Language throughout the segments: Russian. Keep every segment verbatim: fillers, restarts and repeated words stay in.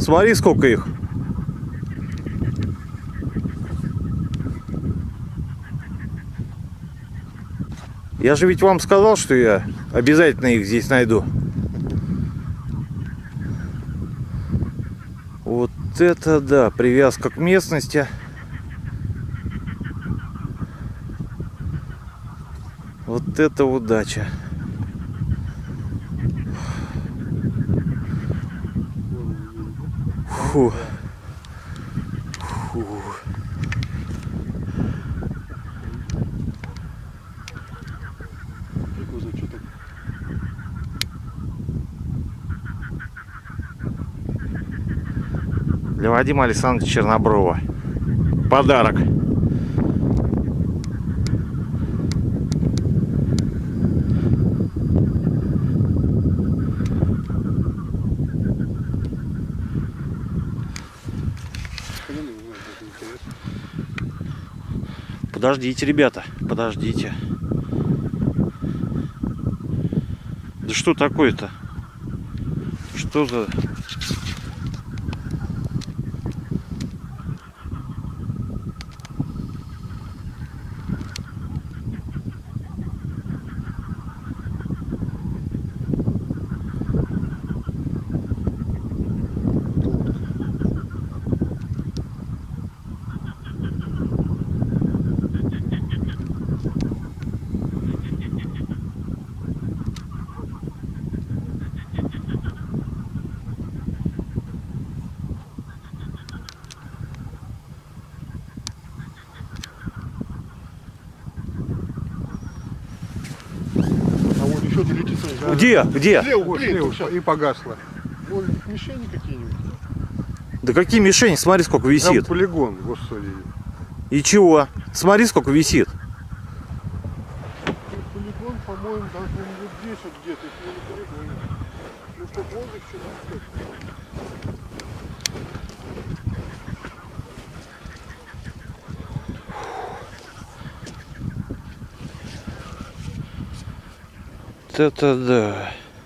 Смотри, сколько их. Я же ведь вам сказал, что я обязательно их здесь найду. Вот это да, привязка к местности. Вот это удача. Фу. Фу. Для Вадима Александровича Черноброва. Подарок. Подождите, ребята, подождите. Да что такое-то? Что за... Где? Где? Слева, слева, и погасло. Вон мишени какие-нибудь. Да какие мишени? Смотри, сколько висит. Там полигон, господи. И чего? Смотри, сколько висит. Полигон, по-моему, даже вот здесь вот где-то. Это не полигон. Ну что, воздух что-то. Это да.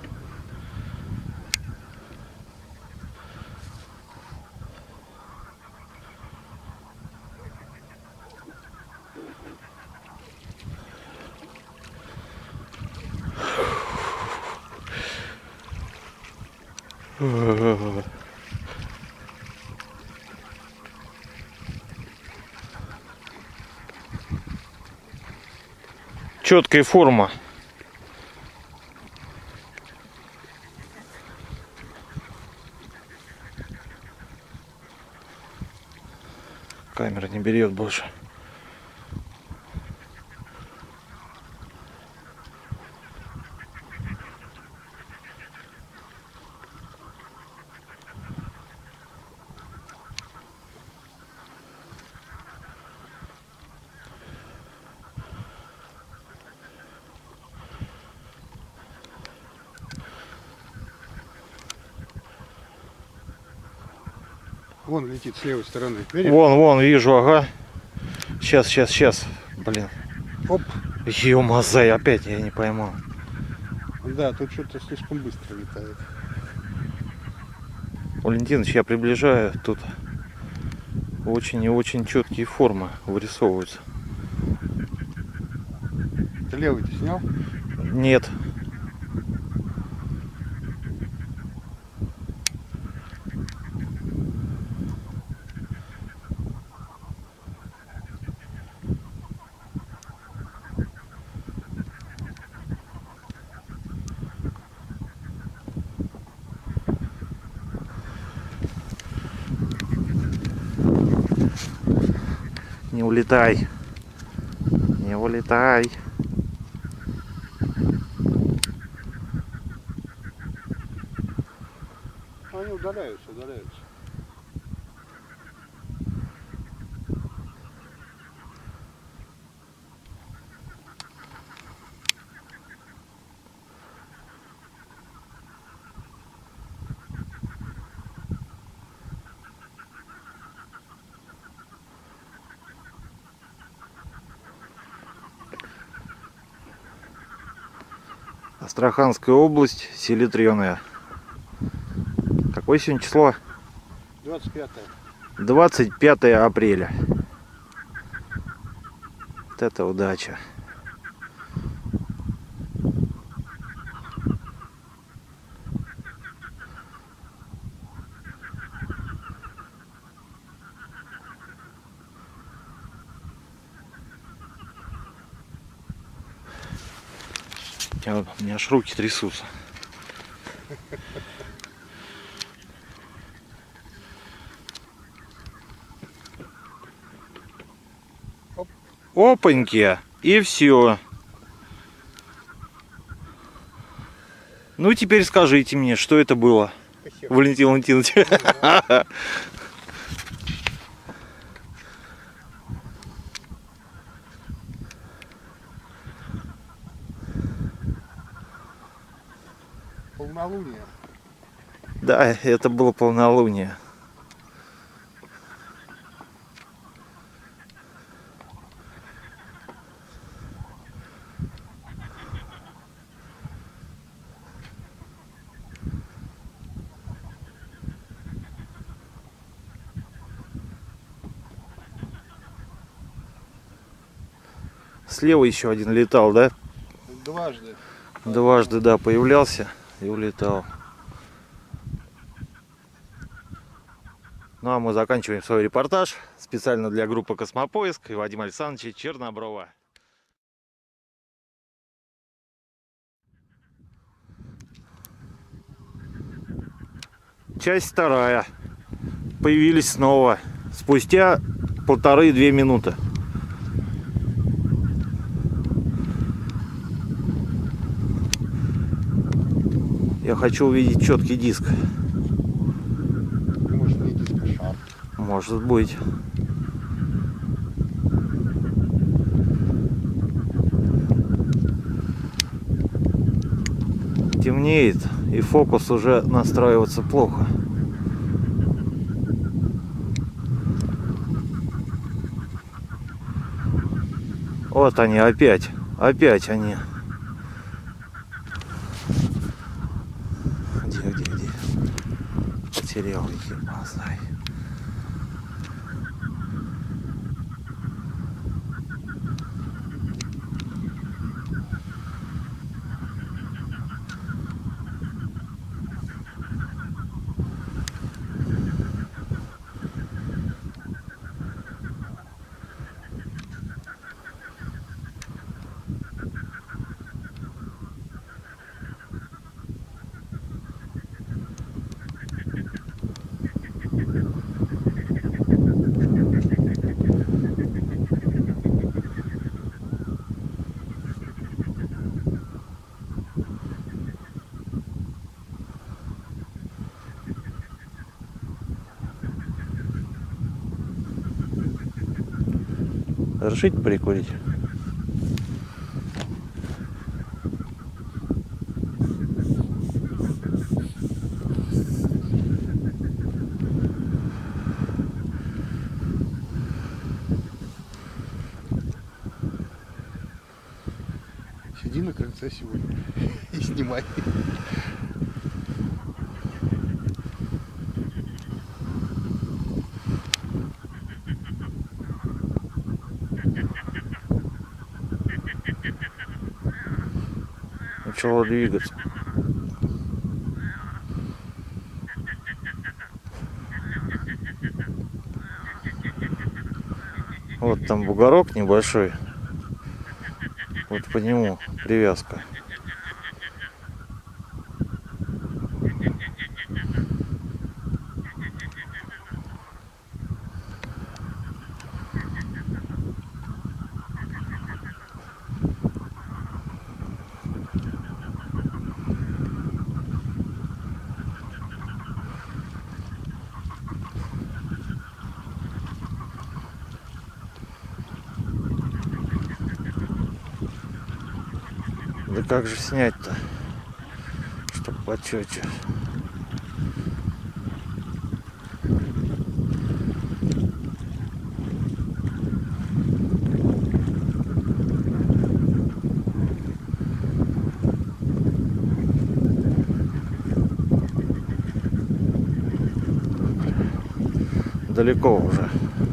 Четкая форма. Камера не берет больше. Вон летит с левой стороны. Видишь? Вон, вон, вижу, ага. Сейчас, сейчас, сейчас. Блин. Оп. Ё-мазай, опять я не поймал. Да, тут что-то слишком быстро летает. Валентинович, я приближаю. Тут очень и очень четкие формы вырисовываются. Ты левый-то снял? Нет. Не улетай. Не улетай. Они удаляются, удаляются. Астраханская область, Селитрёная. Какое сегодня число? двадцать пятое. двадцать пятое апреля. Вот это удача. У меня, у меня аж руки трясутся. Оп. Опаньки! И все. Ну теперь скажите мне, что это было, Косяк. Валентин Валентинович? Полнолуние. Да, это было полнолуние. Слева еще один летал, да? Дважды. Дважды, да, появлялся и улетал. Ну а мы заканчиваем свой репортаж специально для группы «Космопоиск» и Вадима Александровича Черноброва. Часть вторая. Появились снова спустя полторы-две минуты. Я хочу увидеть четкий диск. Может, не диск, а шар. Может быть. Темнеет, и фокус уже настраиваться плохо. Вот они опять. Опять они. Где, где, где? Потерял их, ебасай. Разрешите прикурить? Сиди на крыльце сегодня и снимай. Начало двигаться. Вот там бугорок небольшой. Вот по нему привязка. Да как же снять-то, чтобы почетче? далеко уже.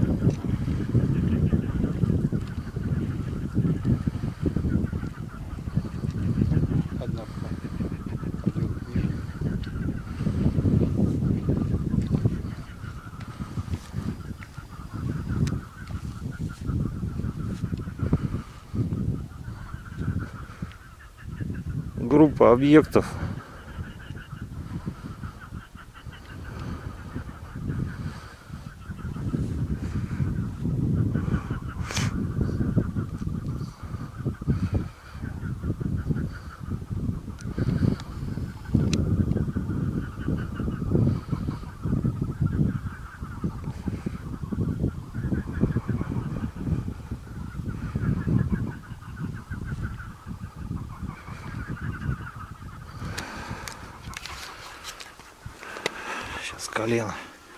Одна идет ниже. Группа объектов. Сейчас колено.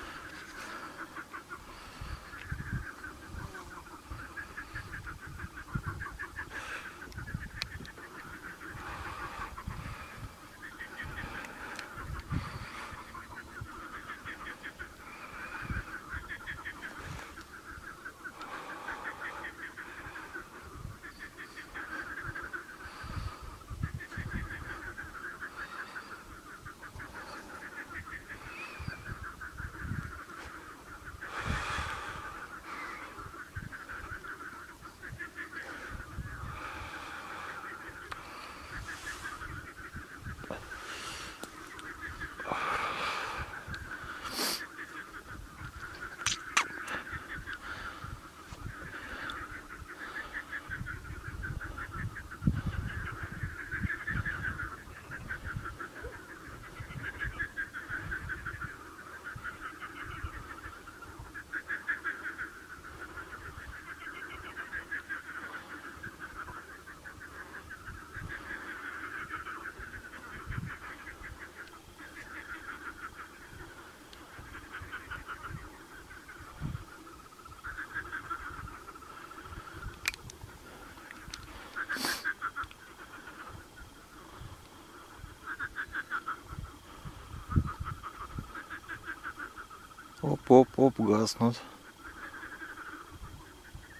Оп-оп-оп, гаснут.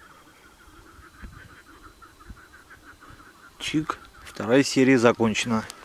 Чик. Вторая серия закончена.